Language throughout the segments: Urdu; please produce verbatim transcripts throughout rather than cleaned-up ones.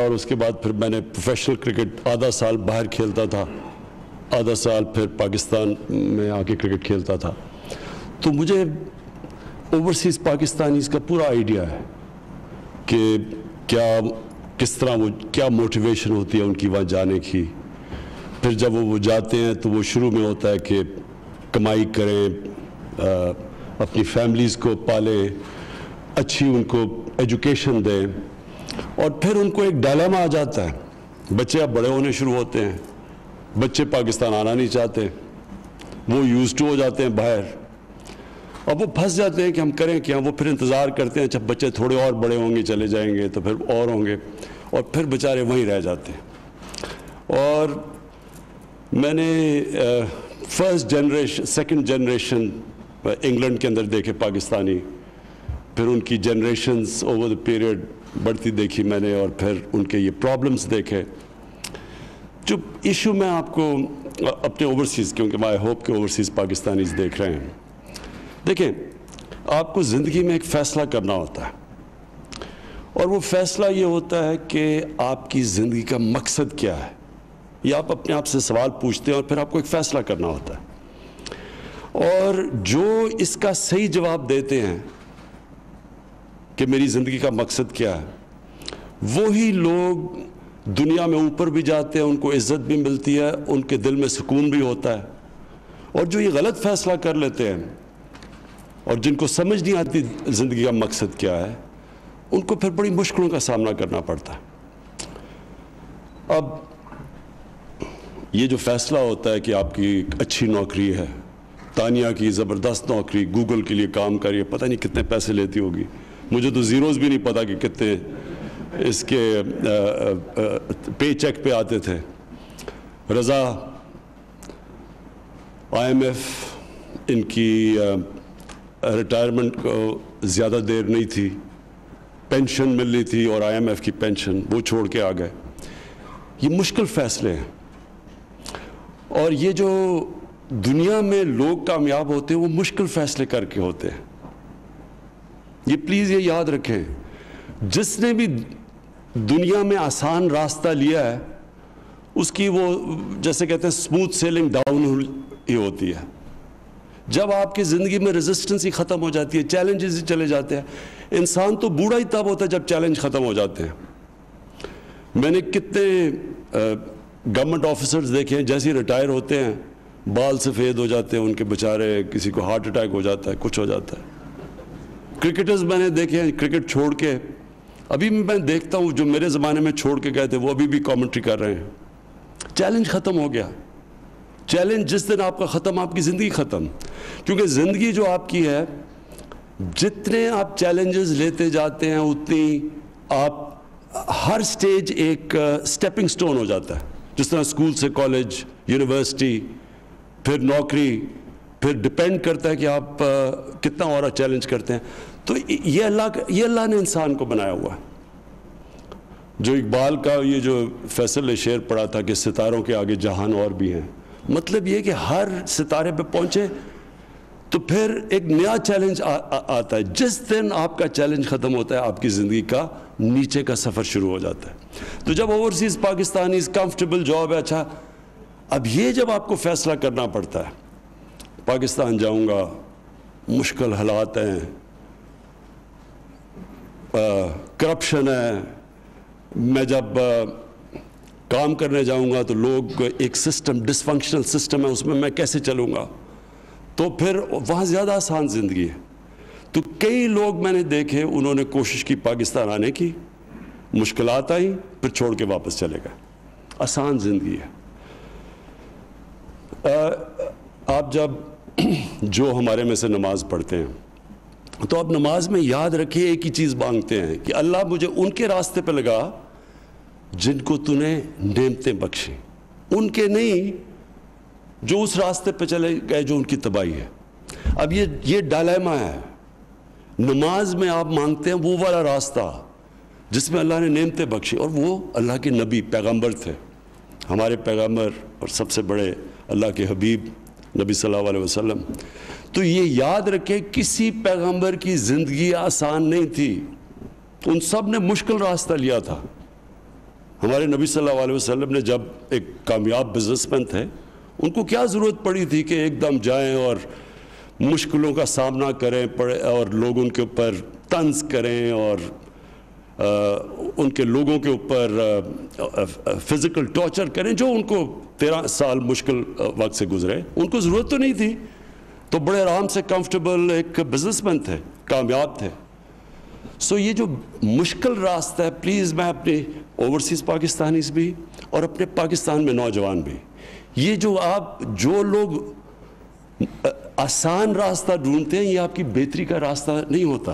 اور اس کے بعد پھر میں نے پروفیشنل کرکٹ آدھا سال باہر کھیلتا تھا, آدھا سال پھر پاکستان میں آ کے کرکٹ کھیلتا تھا. تو مجھے اوورسیز پاکستانیز کا پورا آئیڈیا ہے کہ کیا کس طرح وہ کیا موٹیویشن ہوتی ہے ان کی وہاں جانے کی. پھر جب وہ وہ جاتے ہیں تو وہ شروع میں ہوتا ہے کہ کمائی کریں, اپنی فیملیز کو پالیں, اچھی ان کو ایجوکیشن دیں, اور پھر ان کو ایک ڈائلیما آ جاتا ہے. بچے اب بڑے ہونے شروع ہوتے ہیں, بچے پاکستان آنا نہیں چاہتے, وہ یوز ٹو ہو جاتے ہیں باہر. اب وہ پھنس جاتے ہیں کہ ہم کریں کیا. وہ پھر انتظار کرتے ہیں جب بچے تھوڑے اور بڑے ہوں گے چلے جائیں گے تو پھر اور ہوں گے, اور پھر بیچارے وہیں رہ جاتے ہیں. اور میں نے first generation second generation England کے اندر دیکھے پاکستانی, پھر ان کی جنریشنز اوور دا پیریڈ بڑھتی دیکھی میں نے, اور پھر ان کے یہ پرابلمز دیکھے. جو ایشو میں آپ کو اپنے اوورسیز, کیونکہ میں ہوپ کہ اوورسیز پاکستانیز دیکھ رہے ہیں, دیکھیں آپ کو زندگی میں ایک فیصلہ کرنا ہوتا ہے, اور وہ فیصلہ یہ ہوتا ہے کہ آپ کی زندگی کا مقصد کیا ہے. یہ آپ اپنے آپ سے سوال پوچھتے ہیں اور پھر آپ کو ایک فیصلہ کرنا ہوتا ہے. اور جو اس کا صحیح جواب دیتے ہیں کہ میری زندگی کا مقصد کیا ہے, وہی لوگ دنیا میں اوپر بھی جاتے ہیں, ان کو عزت بھی ملتی ہے, ان کے دل میں سکون بھی ہوتا ہے. اور جو یہ غلط فیصلہ کر لیتے ہیں اور جن کو سمجھ نہیں آتی زندگی کا مقصد کیا ہے, ان کو پھر بڑی مشکلوں کا سامنا کرنا پڑتا ہے. اب یہ جو فیصلہ ہوتا ہے کہ آپ کی ایک اچھی نوکری ہے, تانیہ کی زبردست نوکری, گوگل کے لیے کام کریے, پتہ نہیں کتنے پیسے لیتی ہوگی, مجھے تو زیروز بھی نہیں پتا کہ کتنے اس کے پے چیک پہ آتے تھے. رضا آئی ایم ایف, ان کی ریٹائرمنٹ کو زیادہ دیر نہیں تھی, پینشن مل رہی تھی اور آئی ایم ایف کی پینشن, وہ چھوڑ کے آ گئے. یہ مشکل فیصلے ہیں, اور یہ جو دنیا میں لوگ کامیاب ہوتے ہیں وہ مشکل فیصلے کر کے ہوتے ہیں. یہ پلیز یہ یاد رکھیں, جس نے بھی دنیا میں آسان راستہ لیا ہے اس کی وہ جیسے کہتے ہیں اسموتھ سیلنگ ڈاؤن ہی ہوتی ہے. جب آپ کی زندگی میں ریزسٹنس ہی ختم ہو جاتی ہے, چیلنجز ہی چلے جاتے ہیں. انسان تو بوڑھا ہی تب ہوتا ہے جب چیلنج ختم ہو جاتے ہیں. میں نے کتنے گورنمنٹ آفیسرز دیکھے ہیں جیسے ریٹائر ہوتے ہیں بال سفید ہو جاتے ہیں ان کے, بیچارے کسی کو ہارٹ اٹیک ہو جاتا ہے, کچھ ہو جاتا ہے. کرکٹرز میں نے دیکھے ہیں کرکٹ چھوڑ کے, ابھی میں دیکھتا ہوں جو میرے زمانے میں چھوڑ کے گئے تھے وہ ابھی بھی کامنٹری کر رہے ہیں. چیلنج ختم ہو گیا. چیلنج جس دن آپ کا ختم, آپ کی زندگی ختم. کیونکہ زندگی جو آپ کی ہے, جتنے آپ چیلنجز لیتے جاتے ہیں اتنی آپ ہر سٹیج ایک سٹیپنگ سٹون ہو جاتا ہے. جس طرح اسکول سے کالج, یونیورسٹی, پھر نوکری, پھر ڈپینڈ کرتا ہے کہ آپ کتنا اور چیلنج کرتے ہیں. تو یہ اللہ یہ اللہ نے انسان کو بنایا ہوا ہے. جو اقبال کا یہ جو فیصل نے شعر پڑھا تھا کہ ستاروں کے آگے جہان اور بھی ہیں, مطلب یہ کہ ہر ستارے پہ پہنچے تو پھر ایک نیا چیلنج آتا ہے. جس دن آپ کا چیلنج ختم ہوتا ہے آپ کی زندگی کا نیچے کا سفر شروع ہو جاتا ہے. تو جب اوورسیز پاکستانیز کمفرٹیبل جاب ہے, اچھا اب یہ جب آپ کو فیصلہ کرنا پڑتا ہے, پاکستان جاؤں گا, مشکل حالات ہیں, کرپشن ہے, میں جب کام کرنے جاؤں گا تو لوگ ایک سسٹم ڈس فنکشنل سسٹم ہے اس میں میں کیسے چلوں گا, تو پھر وہاں زیادہ آسان زندگی ہے. تو کئی لوگ میں نے دیکھے انہوں نے کوشش کی پاکستان آنے کی, مشکلات آئیں, پھر چھوڑ کے واپس چلے گئے. آسان زندگی ہے. آپ جب جو ہمارے میں سے نماز پڑھتے ہیں تو آپ نماز میں یاد رکھیں ایک ہی چیز مانگتے ہیں کہ اللہ مجھے ان کے راستے پہ لگا جن کو تو نے نعمتیں بخشیں, ان کے نہیں جو اس راستے پہ چلے گئے جو ان کی تباہی ہے. اب یہ یہ ڈائلیما ہے. نماز میں آپ مانگتے ہیں وہ والا راستہ جس میں اللہ نے نعمتیں بخشی, اور وہ اللہ کے نبی پیغمبر تھے, ہمارے پیغمبر اور سب سے بڑے اللہ کے حبیب نبی صلی اللہ علیہ وسلم. تو یہ یاد رکھیں کسی پیغمبر کی زندگی آسان نہیں تھی, ان سب نے مشکل راستہ لیا تھا. ہمارے نبی صلی اللہ علیہ وسلم نے جب ایک کامیاب بزنس مین تھے، ان کو کیا ضرورت پڑی تھی کہ ایک دم جائیں اور مشکلوں کا سامنا کریں پڑے اور لوگ ان کے اوپر طنز کریں اور ان کے لوگوں کے اوپر فزیکل ٹارچر کریں، جو ان کو تیرہ سال مشکل وقت سے گزرے، ان کو ضرورت تو نہیں تھی. تو بڑے آرام سے کمفرٹیبل ایک بزنس مین تھے، کامیاب تھے. سو یہ جو مشکل راستہ ہے، پلیز میں اپنے اوورسیز پاکستانیز بھی اور اپنے پاکستان میں نوجوان بھی، یہ جو آپ جو لوگ آسان راستہ ڈھونڈتے ہیں، یہ آپ کی بہتری کا راستہ نہیں ہوتا.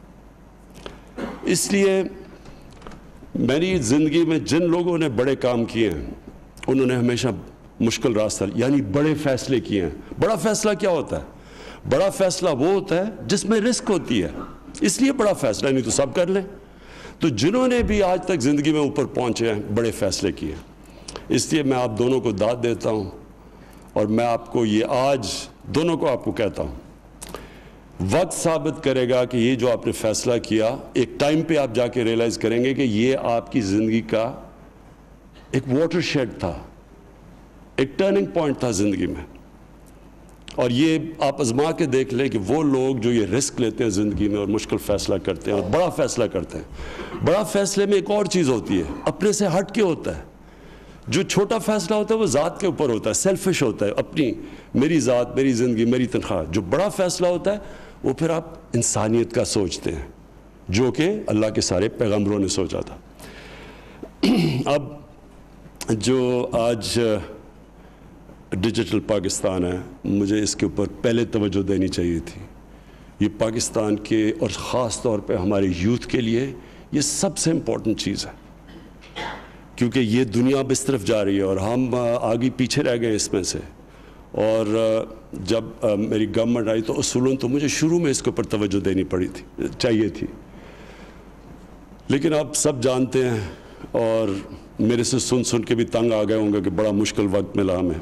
اس لیے میری زندگی میں جن لوگوں نے بڑے کام کیے ہیں، انہوں نے ہمیشہ مشکل راستہ یعنی بڑے فیصلے کیے ہیں. بڑا فیصلہ کیا ہوتا ہے؟ بڑا فیصلہ وہ ہوتا ہے جس میں رسک ہوتی ہے، اس لیے بڑا فیصلہ، نہیں تو سب کر لیں. تو جنہوں نے بھی آج تک زندگی میں اوپر پہنچے ہیں، بڑے فیصلے کیے ہیں. اس لیے میں آپ دونوں کو داد دیتا ہوں، اور میں آپ کو یہ آج دونوں کو آپ کو کہتا ہوں، وقت ثابت کرے گا کہ یہ جو آپ نے فیصلہ کیا، ایک ٹائم پہ آپ جا کے ریئلائز کریں گے کہ یہ آپ کی زندگی کا ایک واٹر شیڈ تھا، ایک ٹرننگ پوائنٹ تھا زندگی میں. اور یہ آپ آزما کے دیکھ لیں کہ وہ لوگ جو یہ رسک لیتے ہیں زندگی میں اور مشکل فیصلہ کرتے ہیں اور بڑا فیصلہ کرتے ہیں، بڑا فیصلے میں ایک اور چیز ہوتی ہے، اپنے سے ہٹ کے ہوتا ہے. جو چھوٹا فیصلہ ہوتا ہے وہ ذات کے اوپر ہوتا ہے، سیلفش ہوتا ہے، اپنی میری ذات، میری زندگی، میری تنخواہ. جو بڑا فیصلہ ہوتا ہے وہ پھر آپ انسانیت کا سوچتے ہیں، جو کہ اللہ کے سارے پیغمبروں نے سوچا تھا. اب جو آج ڈیجیٹل پاکستان ہے، مجھے اس کے اوپر پہلے توجہ دینی چاہیے تھی. یہ پاکستان کے اور خاص طور پہ ہمارے یوتھ کے لیے یہ سب سے امپورٹنٹ چیز ہے، کیونکہ یہ دنیا اب اس طرف جا رہی ہے اور ہم آگے پیچھے رہ گئے اس میں سے. اور جب میری گورنمنٹ آئی تو اصولاً تو مجھے شروع میں اس کے اوپر توجہ دینی پڑی تھی، چاہیے تھی. لیکن آپ سب جانتے ہیں اور میرے سے سن سن کے بھی تنگ آ گئے ہوں گے کہ بڑا مشکل وقت ملا ہمیں.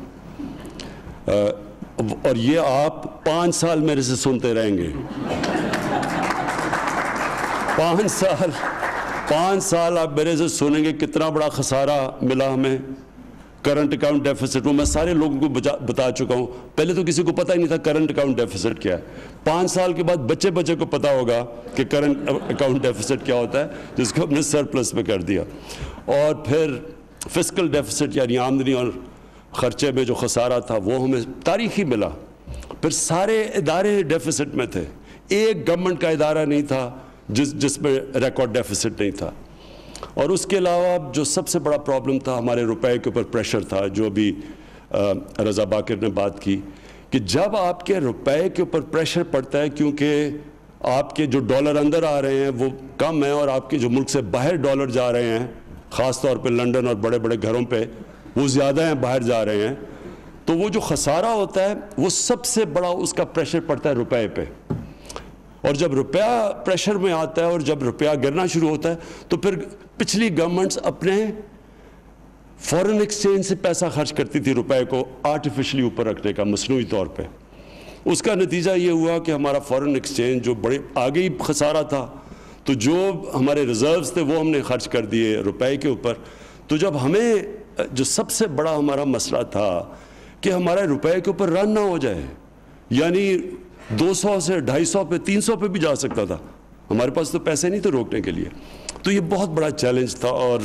اور یہ آپ پانچ سال میرے سے سنتے رہیں گے. پانچ سال پانچ سال آپ میرے سے سنیں گے کتنا بڑا خسارہ ملا ہمیں. کرنٹ اکاؤنٹ ڈیفیسٹ، میں سارے لوگوں کو بتا چکا ہوں. پہلے تو کسی کو پتہ ہی نہیں تھا کرنٹ اکاؤنٹ ڈیفیسٹ کیا ہے. پانچ سال کے بعد بچے بچے کو پتا ہوگا کہ کرنٹ اکاؤنٹ ڈیفیسٹ کیا ہوتا ہے، جس کو ہم نے سرپلس میں کر دیا. اور پھر فسکل ڈیفیسٹ یعنی آمدنی اور خرچے میں جو خسارہ تھا وہ ہمیں تاریخی ملا. پھر سارے ادارے ڈیفیسٹ میں تھے، ایک گورنمنٹ کا ادارہ نہیں تھا جس جس میں ریکارڈ ڈیفیسٹ نہیں تھا. اور اس کے علاوہ جو سب سے بڑا پرابلم تھا، ہمارے روپے کے اوپر پریشر تھا، جو ابھی رضا باقر نے بات کی کہ جب آپ کے روپے کے اوپر پریشر پڑتا ہے، کیونکہ آپ کے جو ڈالر اندر آ رہے ہیں وہ کم ہیں اور آپ کے جو ملک سے باہر ڈالر جا رہے ہیں، خاص طور پہ لنڈن اور بڑے بڑے گھروں پہ وہ زیادہ ہیں، باہر جا رہے ہیں، تو وہ جو خسارہ ہوتا ہے وہ سب سے بڑا اس کا پریشر پڑتا ہے روپے پہ. اور جب روپیہ پریشر میں آتا ہے اور جب روپیہ گرنا شروع ہوتا ہے تو پھر پچھلی گورنمنٹس اپنے فورن ایکسچینج سے پیسہ خرچ کرتی تھی روپے کو آرٹیفیشلی اوپر رکھنے کا، مصنوعی طور پہ. اس کا نتیجہ یہ ہوا کہ ہمارا فورن ایکسچینج جو بڑے آگے ہی خسارہ تھا، تو جو ہمارے ریزروز تھے وہ ہم نے خرچ کر دیے روپے کے اوپر. تو جب ہمیں جو سب سے بڑا ہمارا مسئلہ تھا کہ ہمارے روپے کے اوپر رن نہ ہو جائے، یعنی دو سو سے ڈھائی سو پہ تین سو پہ بھی جا سکتا تھا، ہمارے پاس تو پیسے نہیں تھے روکنے کے لیے. تو یہ بہت بڑا چیلنج تھا. اور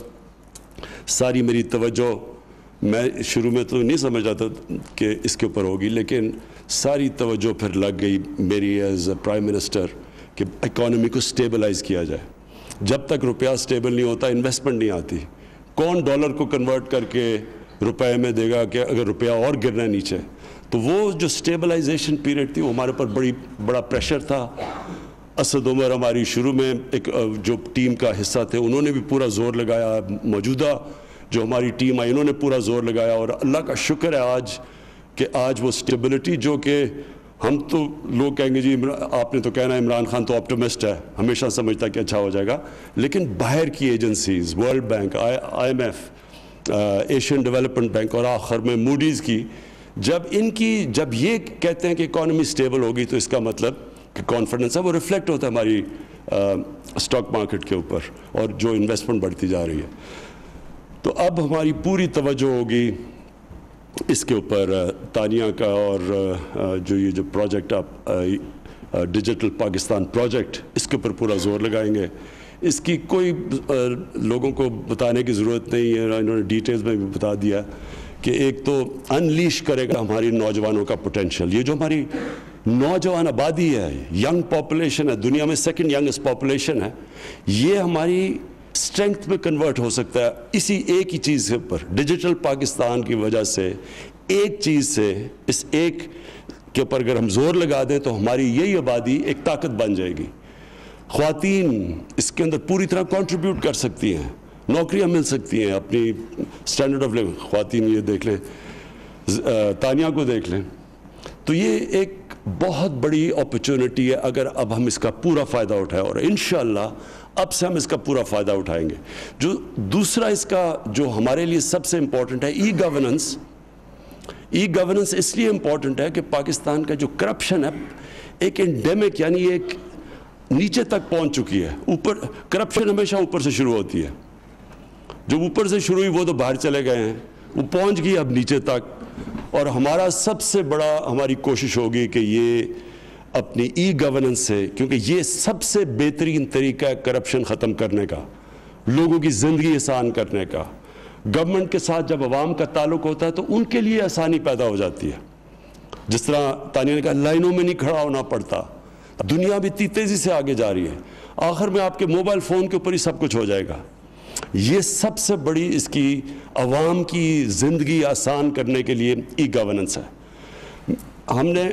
ساری میری توجہ، میں شروع میں تو نہیں سمجھ رہا تھا کہ اس کے اوپر ہوگی، لیکن ساری توجہ پھر لگ گئی میری ایز اے پرائم منسٹر کہ اکانومی کو سٹیبلائز کیا جائے. جب تک روپیہ سٹیبل نہیں ہوتا انویسٹمنٹ نہیں آتی. کون ڈالر کو کنورٹ کر کے روپے میں دے گا کہ اگر روپیہ اور گرنا نیچے؟ تو وہ جو سٹیبلائزیشن پیریڈ تھی وہ ہمارے پر بڑی بڑا پریشر تھا. اسد عمر ہماری شروع میں ایک جو ٹیم کا حصہ تھے، انہوں نے بھی پورا زور لگایا. موجودہ جو ہماری ٹیم آئی انہوں نے پورا زور لگایا. اور اللہ کا شکر ہے آج کہ آج وہ سٹیبلٹی، جو کہ ہم تو لوگ کہیں گے جی آپ نے تو کہنا ہے عمران خان تو آپٹمسٹ ہے، ہمیشہ سمجھتا ہے کہ اچھا ہو جائے گا، لیکن باہر کی agencies, world bank, I M F, Asian development bank اور آخر میں موڈیز کی، جب ان کی جب یہ کہتے ہیں کہ اکانومی سٹیبل ہوگی تو اس کا مطلب کہ کانفیڈنس ہے، وہ ریفلیکٹ ہوتا ہے ہماری اسٹاک مارکیٹ کے اوپر اور جو انویسٹمنٹ بڑھتی جا رہی ہے. تو اب ہماری پوری توجہ ہوگی اس کے اوپر تانیہ کا، اور جو یہ جو پروجیکٹ آپ ڈیجیٹل پاکستان پروجیکٹ، اس کے اوپر پورا زور لگائیں گے. اس کی کوئی لوگوں کو بتانے کی ضرورت نہیں ہے، انہوں نے ڈیٹیلز میں بھی بتا دیا کہ ایک تو انلیش کرے گا ہماری نوجوانوں کا پوٹینشیل. یہ جو ہماری نوجوان آبادی ہے، ینگ پاپولیشن ہے، دنیا میں سیکنڈ ینگسٹ پاپولیشن ہے، یہ ہماری اسٹرینتھ میں کنورٹ ہو سکتا ہے اسی ایک ہی چیز کے اوپر. ڈیجیٹل پاکستان کی وجہ سے ایک چیز سے، اس ایک کے اوپر اگر ہم زور لگا دیں تو ہماری یہی آبادی ایک طاقت بن جائے گی. خواتین اس کے اندر پوری طرح کنٹریبیوٹ کر سکتی ہیں، نوکریاں مل سکتی ہیں، اپنی اسٹینڈرڈ آف لیونگ. خواتین یہ دیکھ لیں، تانیہ کو دیکھ لیں. تو یہ ایک بہت بڑی اپرچونٹی ہے اگر اب ہم اس کا پورا فائدہ اٹھائیں، اور انشاءاللہ اب سے ہم اس کا پورا فائدہ اٹھائیں گے. جو دوسرا اس کا جو ہمارے لیے سب سے امپورٹنٹ ہے، ای گورننس. ای گورننس اس لیے امپورٹنٹ ہے کہ پاکستان کا جو کرپشن ہے ایک انڈیمک، یعنی ایک نیچے تک پہنچ چکی ہے. اوپر کرپشن ہمیشہ اوپر سے شروع ہوتی ہے، جو اوپر سے شروع ہوئی وہ تو باہر چلے گئے ہیں، وہ پہنچ گئی اب نیچے تک. اور ہمارا سب سے بڑا ہماری کوشش ہوگی کہ یہ اپنی ای گورننس سے، کیونکہ یہ سب سے بہترین طریقہ ہے کرپشن ختم کرنے کا، لوگوں کی زندگی آسان کرنے کا. گورنمنٹ کے ساتھ جب عوام کا تعلق ہوتا ہے تو ان کے لیے آسانی پیدا ہو جاتی ہے. جس طرح تانیہ نے کہا، لائنوں میں نہیں کھڑا ہونا پڑتا. دنیا بھی اتنی تیزی سے آگے جا رہی ہے، آخر میں آپ کے موبائل فون کے اوپر ہی سب کچھ ہو جائے گا. یہ سب سے بڑی اس کی عوام کی زندگی آسان کرنے کے لیے ای گورننس ہے. ہم نے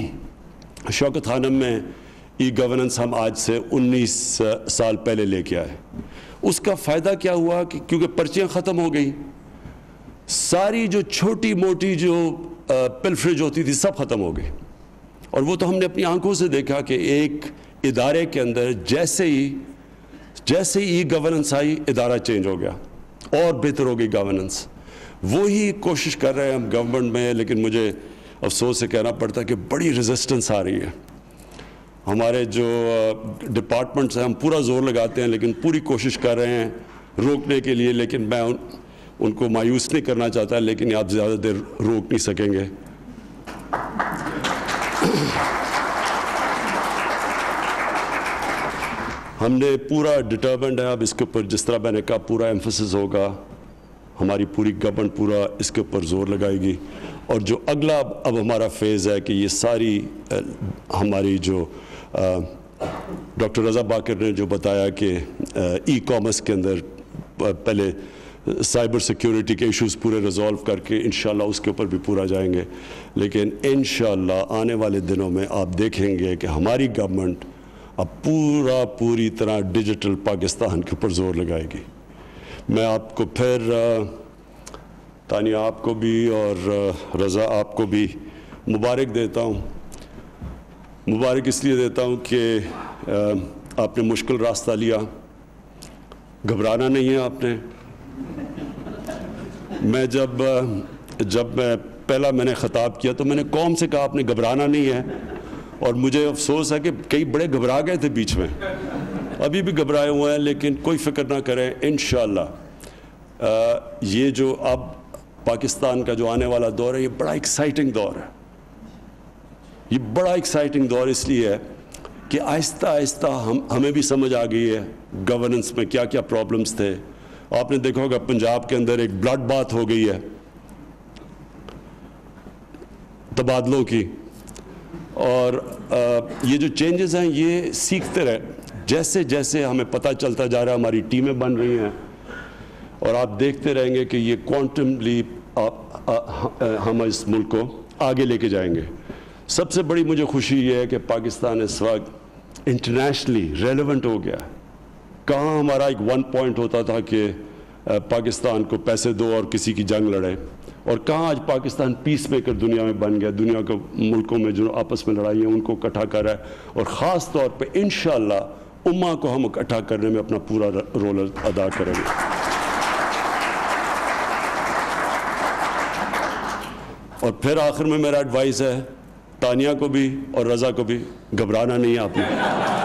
شوکت خانم میں ای گورننس ہم آج سے انیس سال پہلے لے کے آئے. اس کا فائدہ کیا ہوا کہ کیونکہ پرچیاں ختم ہو گئی، ساری جو چھوٹی موٹی جو پلفریج ہوتی تھی سب ختم ہو گئی. اور وہ تو ہم نے اپنی آنکھوں سے دیکھا کہ ایک ادارے کے اندر جیسے ہی جیسے ہی ای گورننس آئی، ادارہ چینج ہو گیا اور بہتر ہو گئی گورننس. وہی کوشش کر رہے ہیں ہم گورنمنٹ میں، لیکن مجھے افسوس سے کہنا پڑتا ہے کہ بڑی ریزسٹنس آ رہی ہے. ہمارے جو ڈپارٹمنٹس ہیں ہم پورا زور لگاتے ہیں، لیکن پوری کوشش کر رہے ہیں روکنے کے لیے، لیکن میں ان, ان کو مایوس نہیں کرنا چاہتا، لیکن آپ زیادہ دیر روک نہیں سکیں گے. ہم نے پورا ڈٹرمنڈ ہے اب اس کے اوپر، جس طرح میں نے کہا پورا ایمفسس ہوگا، ہماری پوری گورنمنٹ پورا اس کے اوپر زور لگائے گی. اور جو اگلا اب ہمارا فیز ہے کہ یہ ساری ہماری جو ڈاکٹر رضا باقر نے جو بتایا کہ ای کامرس کے اندر پہلے سائبر سیکیورٹی کے ایشوز پورے ریزالو کر کے انشاءاللہ اس کے اوپر بھی پورا جائیں گے. لیکن انشاءاللہ آنے والے دنوں میں آپ دیکھیں گے کہ ہماری گورنمنٹ اب پورا پوری طرح ڈیجیٹل پاکستان کے اوپر زور لگائے گی. میں آپ کو پھر تانیہ آپ کو بھی اور رضا آپ کو بھی مبارک دیتا ہوں. مبارک اس لیے دیتا ہوں کہ آپ نے مشکل راستہ لیا، گھبرانا نہیں ہے آپ نے. میں جب جب میں پہلا میں نے خطاب کیا تو میں نے قوم سے کہا آپ نے گھبرانا نہیں ہے، اور مجھے افسوس ہے کہ کئی بڑے گھبرا گئے تھے بیچ میں، ابھی بھی گھبرائے ہوئے ہیں، لیکن کوئی فکر نہ کریں. انشاءاللہ یہ جو اب پاکستان کا جو آنے والا دور ہے یہ بڑا ایکسائٹنگ دور ہے. یہ بڑا ایکسائٹنگ دور اس لیے ہے کہ آہستہ آہستہ ہم ہمیں بھی سمجھ آ گئی ہے گورننس میں کیا کیا پرابلمز تھے. آپ نے دیکھا ہوگا پنجاب کے اندر ایک بلڈ بات ہو گئی ہے تبادلوں کی، اور یہ جو چینجز ہیں یہ سیکھتے رہے. جیسے جیسے ہمیں پتہ چلتا جا رہا ہے، ہماری ٹیمیں بن رہی ہیں، اور آپ دیکھتے رہیں گے کہ یہ کوانٹم لیپ ہم اس ملک کو آگے لے کے جائیں گے. سب سے بڑی مجھے خوشی یہ ہے کہ پاکستان اس وقت انٹرنیشنلی ریلیونٹ ہو گیا. کہاں ہمارا ایک ون پوائنٹ ہوتا تھا کہ پاکستان کو پیسے دو اور کسی کی جنگ لڑے، اور کہاں آج پاکستان پیس میکر دنیا میں بن گیا. دنیا کے ملکوں میں جو آپس میں لڑائی ہیں ان کو اکٹھا کر رہا ہے، اور خاص طور پہ انشاءاللہ امہ کو ہم اکٹھا کرنے میں اپنا پورا رول ادا کریں گے. اور پھر آخر میں میرا ایڈوائز ہے تانیہ کو بھی اور رضا کو بھی، گھبرانا نہیں ہے آپ نے.